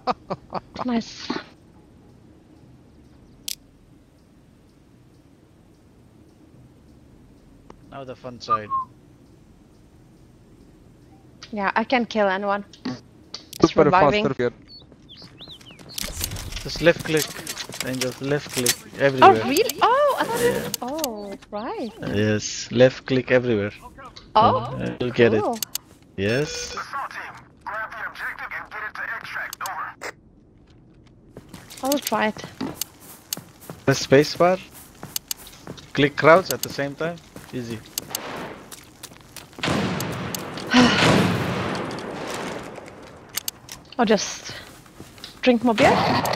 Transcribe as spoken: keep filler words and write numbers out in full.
Nice. Now the fun side. Yeah, I can kill anyone. Just Super reviving. faster here. Just left click. And just left click Oh, everywhere. really? Oh, I thought it... Oh, right. Yes, left click everywhere. Oh, Uh, You'll get cool. it. Yes. Assault team, grab the objective and get it to extract. Over. I'll try it. The spacebar. Click crouch at the same time. Easy. Or just drink more beer.